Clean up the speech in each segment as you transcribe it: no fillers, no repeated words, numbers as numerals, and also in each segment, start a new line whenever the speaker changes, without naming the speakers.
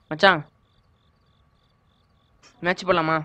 மச்சான் மேட்ச் போடலாமா?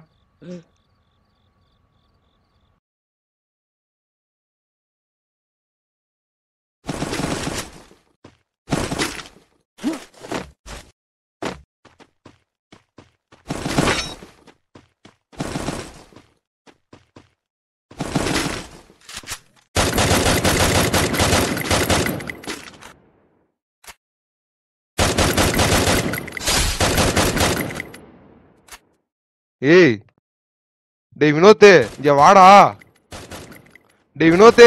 ஏய் டேய் வினோத், இங்க வாடா. டேய் வினோத்,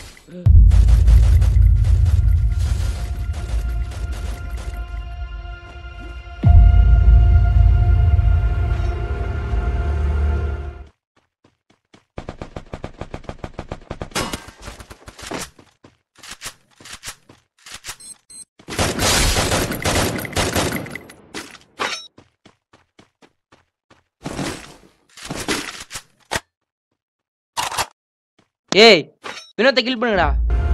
ஏய் வினோத்தை கில் பண்ணுங்கடா.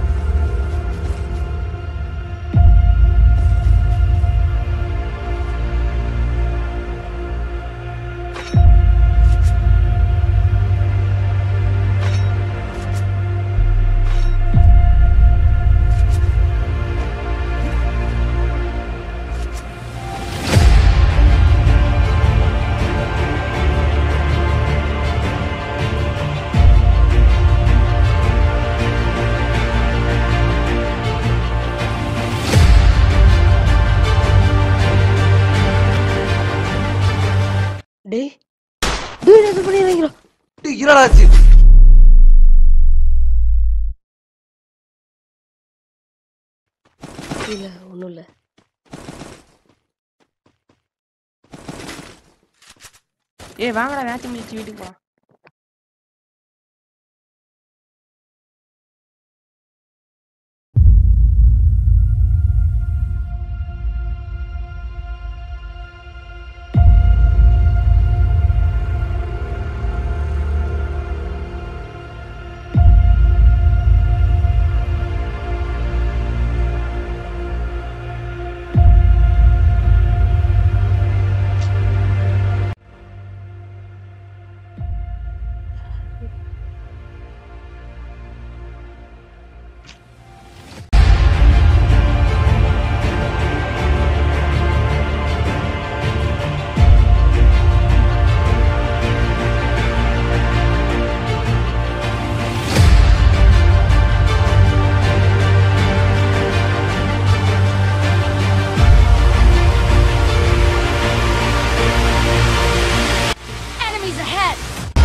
டேய் டேய் என்ன பண்ணிடுறீங்களா?
டேய் என்னடா ஆச்சு?
இல்ல ஒண்ணும் இல்ல.
ஏய் வாங்கடா மேட்ச் முடிச்சு வீட்டுக்கு போலாம்.
Enemies ahead!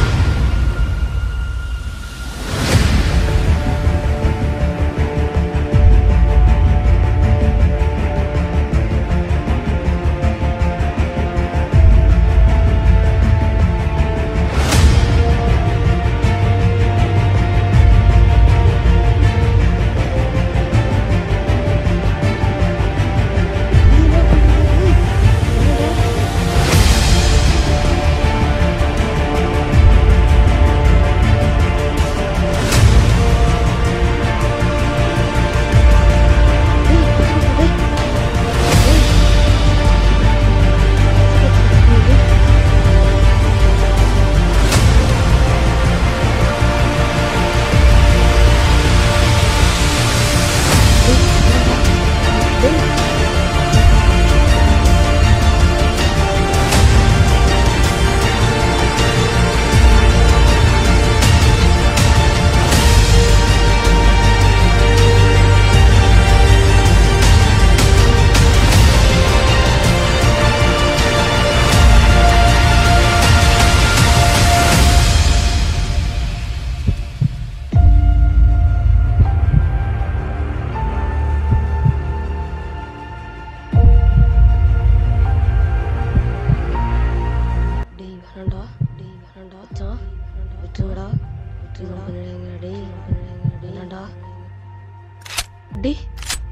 டேய்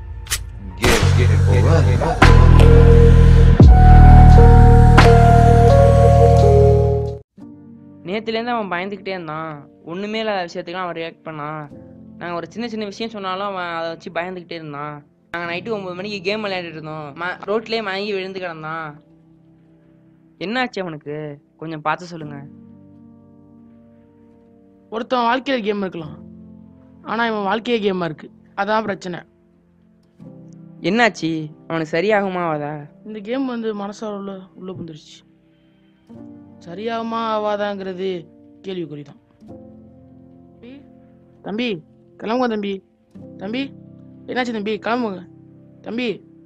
நேற்றுலேருந்து அவன் பயந்துக்கிட்டே இருந்தான். ஒன்றுமே இல்லாத விஷயத்துக்குலாம் அவன் ரியாக்ட் பண்ணான். நாங்கள் ஒரு சின்ன சின்ன விஷயம் சொன்னாலும் அவன் அதை வச்சு பயந்துக்கிட்டே இருந்தான். நாங்கள் நைட்டு 9 மணிக்கு கேம் விளையாடிட்டு இருந்தோம். ரோட்லேயே மயங்கி விழுந்து கிடந்தான். என்னாச்சு அவனுக்கு? கொஞ்சம் பார்த்து சொல்லுங்க.
ஒருத்தன் வாழ்க்கையில கேம் இருக்கலாம், ஆனா இவன் வாழ்க்கையே கேமா இருக்கு. அதான் பிரச்சனை.
என்னாச்சு? அவனுக்கு சரியாகுமா ஆவாதா?
இந்த கேம் வந்து மனசால உள்ள புந்துருச்சு. சரியாகுமா ஆவாதாங்கிறது கேள்விக்குறிதான். தம்பி கிளம்புங்க தம்பி. தம்பி என்னாச்சு தம்பி? கிளம்புங்க தம்பி.